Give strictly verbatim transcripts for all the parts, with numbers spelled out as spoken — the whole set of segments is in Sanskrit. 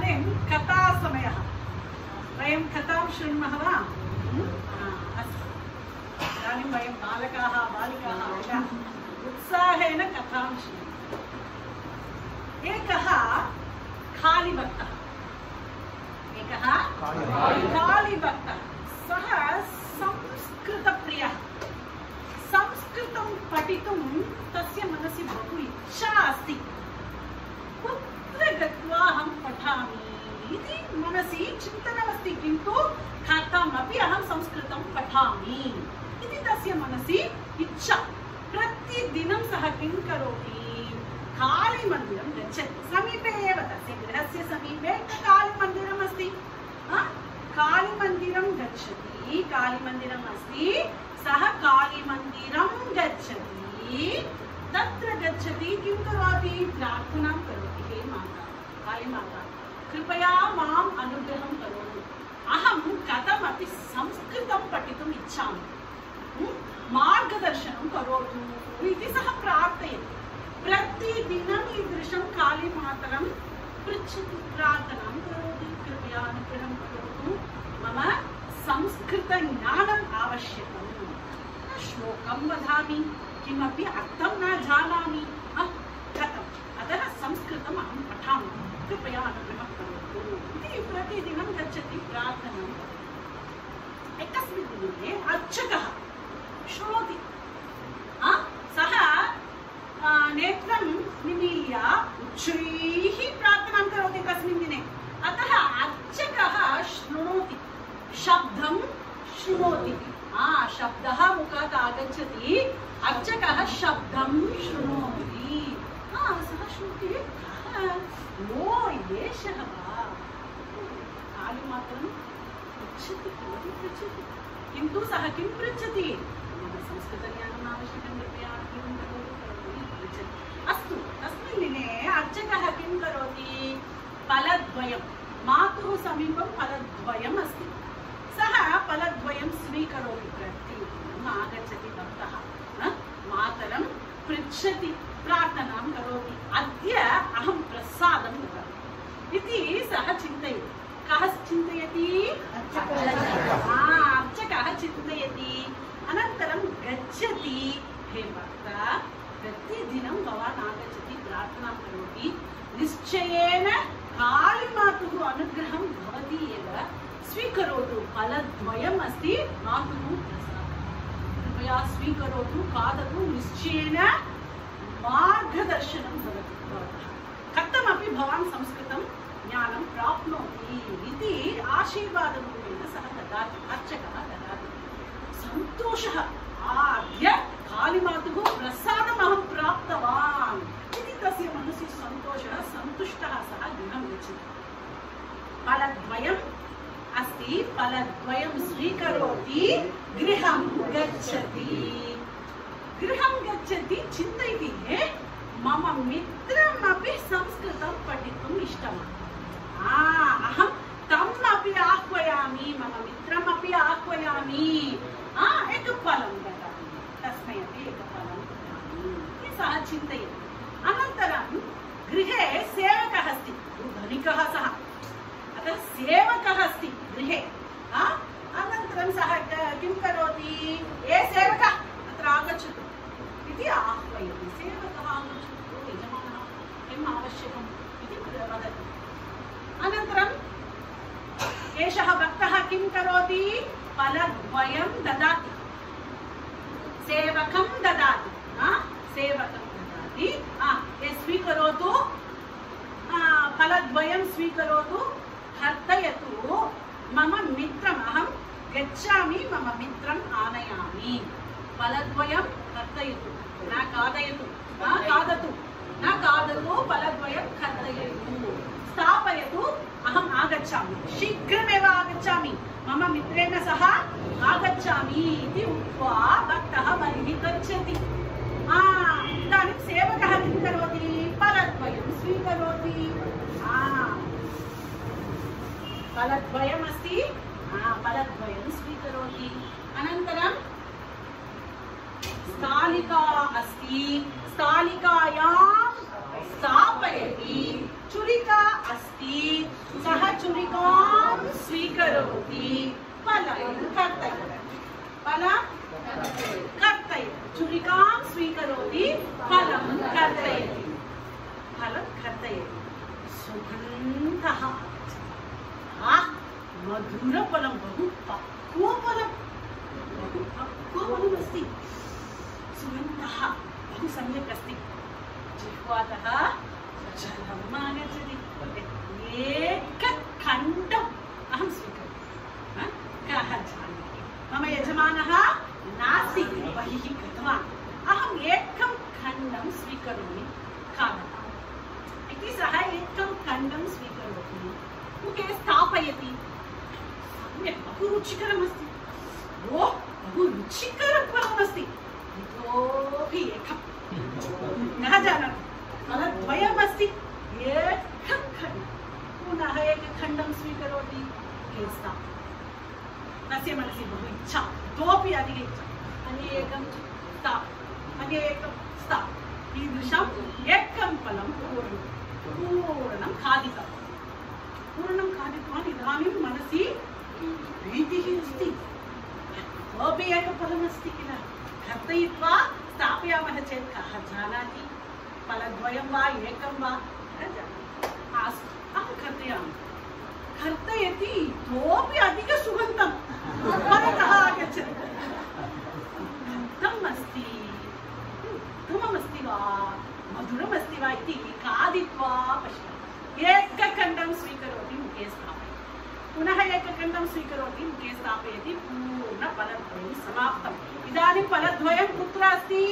इदानीं कथासमयः। वयं कथां शृण्मः वा? अस्तु। इदानीं वयं बालकाः बालिकाः उत्साहेन कथां शृण्मः। एकः कालीभक्तः एकः कालीभक्तः सः संस्कृतप्रियः। संस्कृतं पठितुं तस्य मनसि बहु इच्छा अस्ति। कुत्र गत्वा अहं पठामि इति मनसि चिन्तनमस्ति, किन्तु कथमपि अहं संस्कृतं पठामि इति तस्य मनसि इच्छा। प्रतिदिनं सः किं करोति? कालीमन्दिरं गच्छति। समीपे एव तस्य गृहस्य समीपे कालीमन्दिरम् अस्ति। कालीमन्दिरं गच्छति कालीमन्दिरम् अस्ति सः कालीमन्दिरं गच्छति। तत्र गच्छति किं करोति? प्रार्थनां करोति। हे माता, कालीमाता, कृपया माम् अनुग्रहं करोतु। अहं कथमपि संस्कृतं पठितुम् इच्छामि, मार्गदर्शनं करोतु इति सः प्रार्थयति। प्रतिदिनं ईदृशं कालीमातरं पृच्छति, प्रार्थनां करोति। कृपया अनुग्रहं करोतु, मम संस्कृतज्ञानम् आवश्यकम्। श्लोकं वदामि, किमपि अर्थं न जानामि, कथम्? अतः संस्कृतम् अहं पठामि, कृपया अनुग्रहं करोतु इति प्रतिदिनं गच्छति, प्रार्थनां करोति। एकस्मिन् दिने अर्चकः शृणोति। सः नेत्रं निमील्य उच्चैः प्रार्थनां करोति तस्मिन् दिने। अतः अर्चकः शृणोति, शब्दं शृणोति। आ शब्दः मुखात् आगच्छति, अर्चकः शब्दं शृणोति। सः शृणोति, ओ एषः वा? कालीमातरं पृच्छति, किमपि पृच्छति, किन्तु सः किं पृच्छति? मम संस्कृतज्ञानम् आवश्यकं, कृपया अनुग्रहं करोतु पृच्छति। अस्तु, तस्मिन् दिने अर्चकः किं करोति? फलद्वयं, मातुः समीपं फलद्वयम् अस्ति। सः फलद्वयं स्वीकरोति। प्रतिदिनम् आगच्छति भक्तः, मातरं पृच्छति, प्रार्थनां करोति। अद्य अहं प्रसादं ददामि इति सः चिन्तयति। कः चिन्तयति? अर्चकः चिन्तयति। अनन्तरं गच्छति। हे भक्त, प्रतिदिनं भवान् आगच्छति, प्रार्थनां करोति, निश्चयेन कालीमातुः अनुग्रहं भवति एव। स्वीकरोतु, फलद्वयम् अस्ति, मातुः प्रसादः, कृपया स्वीकरोतु, खादतु, निश्चयेन मार्गदर्शनं भवति भवतः। कथमपि भवान् संस्कृतं ज्ञानं प्राप्नोति इति आशीर्वादरूपेण सः ददाति, अर्चकः ददाति। सन्तोषः, अद्य कालीमातुः प्रसादम् अहं प्राप्तवान् इति तस्य मनसि सन्तोषः, सन्तुष्टः। सः गृहं गच्छति। फलद्वयम् अस्ति, फलद्वयं स्वीकरोति, गृहं गच्छति। गृहं गच्छति, चिन्तयति, मम मित्रमपि संस्कृतं पठितुम् इष्टवान्। अहं तम् अपि आह्वयामि, मम मित्रमपि आह्वयामि, एकफलं ददामि, तस्मै अपि एकफलं ददामि इति सः चिन्तयति। अनन्तरं गृहे सेवकः अस्ति, धनिकः सः, अतः सेवकः अस्ति गृहे। अनन्तरं सः किं करोति? ए सेवकः, अत्र आगच्छतु इति आह्वयति। सेवकः आगच्छतु, यजमानः किम् आवश्यकम् इति वदति। अनन्तरं एषः भक्तः किं करोति? फलद्वयं ददाति, सेवकं ददाति, सेवकं ददाति। स्वीकरोतु, फलद्वयं स्वीकरोतु, कर्तयतु, मम मित्रम् अहं गच्छामि, मम मित्रम् आनयामि। फलद्वयं कर्तयतु, न खादयतु, न खादतु, न खादतु, फलद्वयं कर्तयतु, स्थापयतु, अहम् आगच्छामि, शीघ्रमेव आगच्छामि, मम मित्रेण सह आगच्छामि इति उक्त्वा भक्तः बहिः गच्छति। इदानीं सेवकः किं करोति? फलद्वयं स्वीकरोति। फलद्वयमस्ति, फलद्वयं स्वीकरोति। अनन्तरं स्थालिका अस्ति, स्थालिकायां स्थापयति। छुरिका अस्ति, छुरिकां स्वीकरोति फलं कर्तयति फलं कर्तयति छुरिकां स्वीकरोति फलं कर्तयति फलं कर्तयति सुगन्धः आह मधुरफलं बहु पक्वफलं बहु पक्वफलमस्ति सुगन्धः बहु सम्यक् अस्ति जिह्वातः जलम् आगच्छति एकखण्डम् अहं स्वीकरोमि कः जानाति मम यजमानः नास्ति बहिः गतवान् अहम् एकं खण्डं स्वीकरोमि खादामि इति सः एकं खण्डं स्वीकरोति मुखे स्थापयति सम्यक् बहु रुचिकरमस्ति ओह बहु रुचिकरं फलमस्ति इतोपि एकं न जानाति फलद्वयमस्ति एकं खण्डं पुनः एकखण्डं स्वीकरोति मुखे स्थापयति तस्य मनसि बहु इच्छा इतोपि अधिक इच्छा अन्येकं स्थापयति अन्येकं स्थापयति ईदृशम् एकं फलं पूर्णं पूर्णं खादितवान् पूर्णं खादितवान् इदानीं मनसि भीतिः अस्ति इतोपि एकफलमस्ति किल कर्तयित्वा स्थापयामः चेत् कः जानाति फलद्वयं वा एकं वा न जानाति अस्तु अहं कर्तयामि कर्तयति इतोपि अधिकसुगन्धं परतः आगच्छति कथम् अस्ति उत्तममस्ति वा मधुरमस्ति वा इति खादित्वा पश्यति एकखण्डं स्वीकरोति मुखे स्थापयति पुनः एकखण्डं स्वीकरोति मुखे स्थापयति पूर्णफलद्वयं समाप्तम् इदानीं फलद्वयं कुत्र अस्ति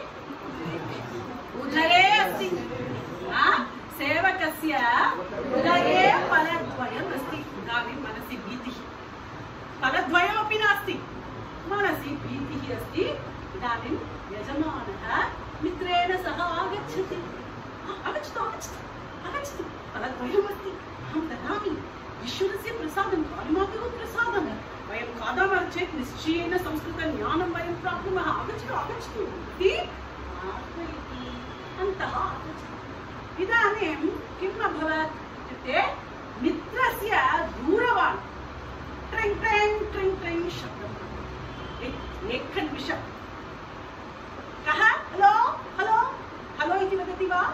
उदरे अस्ति सेवकस्य उदरे फलद्वयम् अस्ति इदानीं मनसि भीतिः फलद्वयमपि नास्ति मनसि भीतिः अस्ति इदानीं यजमानः मित्रेण सह आगच्छति आगच्छतु आगच्छतु आगच्छतु फलद्वयमस्ति अहं ददामि ईश्वरस्य प्रसादं कालिमातुः प्रसादं वयं खादामः चेत् निश्चयेन संस्कृतज्ञानं वयं प्राप्नुमः आगच्छतु आगच्छतु इति आह्वयति अन्तः आगच्छति इदानीं किम् अभवत् इत्युक्ते मित्रस्य दूरवाणी ट्रिङ् ट्रिङ् ट्रिङ् ट्रिङ् शब्दम् एकनिमिषं कः हलो हलो हलो इति वदति वा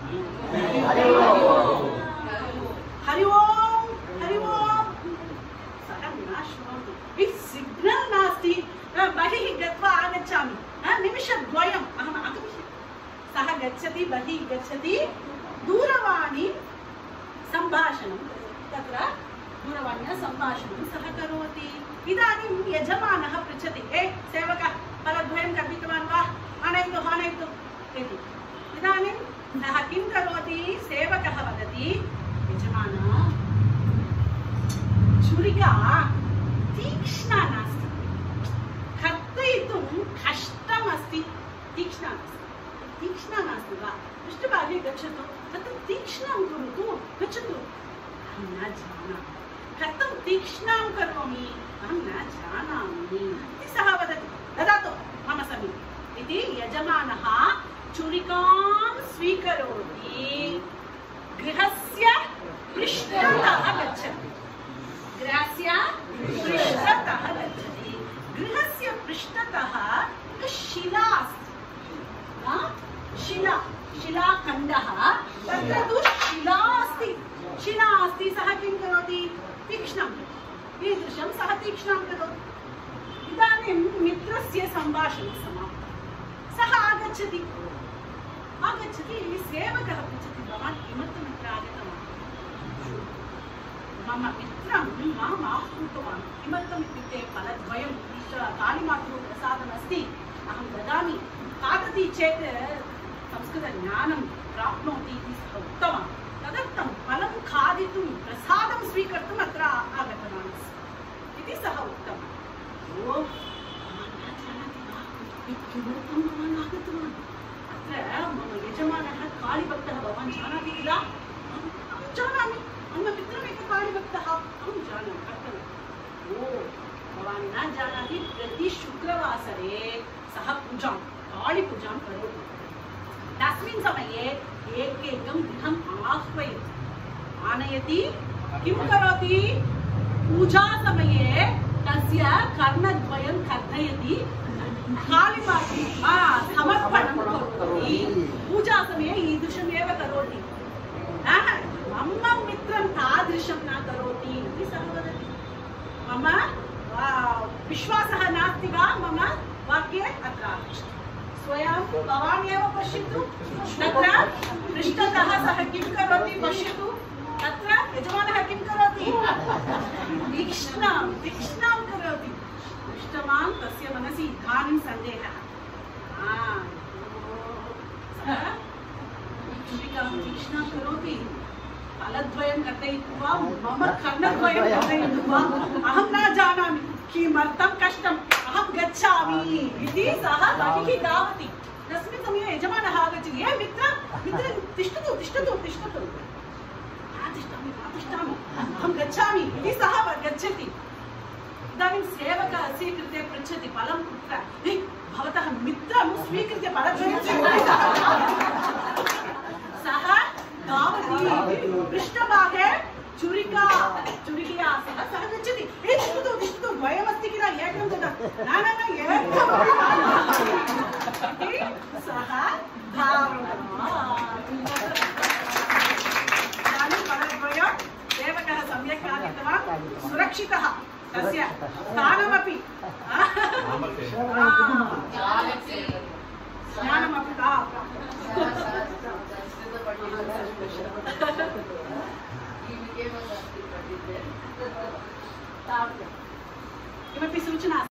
हरि ओम् हरि ओम् सः न शृणोति सिग्नल् नास्ति बहिः गत्वा आगच्छामि निमिषद्वयम् अहम् आगमिष्यामि सः गच्छति बहिः गच्छति दूरवाणी सम्भाषणं तत्र दूरवाण्या सम्भाषणं सः करोति इदानीं यजमानः पृच्छति ए सेवकः फलद्वयं कर्तितवान् वा आनयतु आनयतु इति इदानीं सः किं करोति सेवकः वदति यजमान छुरिका तीक्ष्णा नास्ति कर्तयितुं कष्टमस्ति तीक्ष्णा नास्ति तीक्ष्णा नास्ति वा पृष्ठभागे गच्छतु तत्र तीक्ष्णं करोतु गच्छतु अहं न जानामि कथं तीक्ष्णां करोमि अहं न जानामि इति सः वदति ददातु मम समीपे इति यजमानः छुरिकां स्वीकरोति गृहस्य पृष्ठतः गच्छति गृहस्य पृष्ठतः गच्छति गृहस्य पृष्ठतः शिला अस्ति शिला शिलाखण्डः तत्र तु शिला अस्ति शिला अस्ति सः किं करोति तीक्ष्णं ईदृशं सः तीक्ष्णं करोति इदानीं मित्रस्य सम्भाषणं समाप्तं सः आगच्छति आगच्छति सेवकः पृच्छति भवान् किमर्थम् अत्र आगतवान् मम मित्रं माम् आहूतवान् किमर्थम् इत्युक्ते फलद्वयं कालिमातुः प्रसादमस्ति अहं ददामि खादति चेत् संस्कृतज्ञानं प्राप्नोति इति सः उक्तवान् तदर्थं फलं खादितुं प्रसादं स्वीकर्तुम् अत्र आगतवान् इति सः उक्तवान् ओ न जानाति वा किमर्थं भवान् आगतवान् अत्र मम यजमानः कालिभक्तः भवान् जानाति किल अहं जानामि मम मित्रमेकः कालिभक्तः अहं जानामि ओ भवान् न जानाति प्रति शुक्रवासरे सः पूजां कालिपूजां करोति तस्मिन् समये एकैकं गृहम् आह्वयति आनयति किं करोति पूजा समये तस्य कर्णद्वयं कर्तयति कालिमातु समर्पणं करोति पूजा समये ईदृशमेव करोति मम मित्रं तादृशं न करोति इति सः वदति मम विश्वासः नास्ति वा मम वाक्ये अत्र आगच्छतु स्वयं भवान् एव पश्यतु तत्र पृष्ठतः सः किं करोति पश्यतु तत्र यजमानः किं करोति तीक्ष्णां तीक्ष्णां करोति दृष्टवान् तस्य मनसि इदानीं सन्देहः छुरिकां तीक्ष्णां करोति फलद्वयं कर्तयित्वा मम कर्णद्वयं कर्तयतु वा अहं न जानामि किमर्थं कष्टम् अहं गच्छामि इति सः बहिः धावति तस्मिन् समये यजमानः आगच्छति हे मित्र मित्र तिष्ठतु तिष्ठतु तिष्ठतु न तिष्ठामि न तिष्ठामि अहं गच्छामि इति सः गच्छति इदानीं सेवकः स्वीकृत्य पृच्छति फलं कुत्र भवतः मित्रं स्वीकृत्य फलद्वयं स्वीकृत्य सः धावति पृष्ठभागे छुरिका छुरिकया सह सः गच्छति हे तिष्ठतु तिष्ठतु द्वयमस्ति किल एकं ददातु न न न एकमपि इति सः धावति इदानीं फलद्वयं सेवकः सम्यक् खादितवान् सुरक्षितः तस्य स्थानमपि ज्ञानमपि किमपि सूचना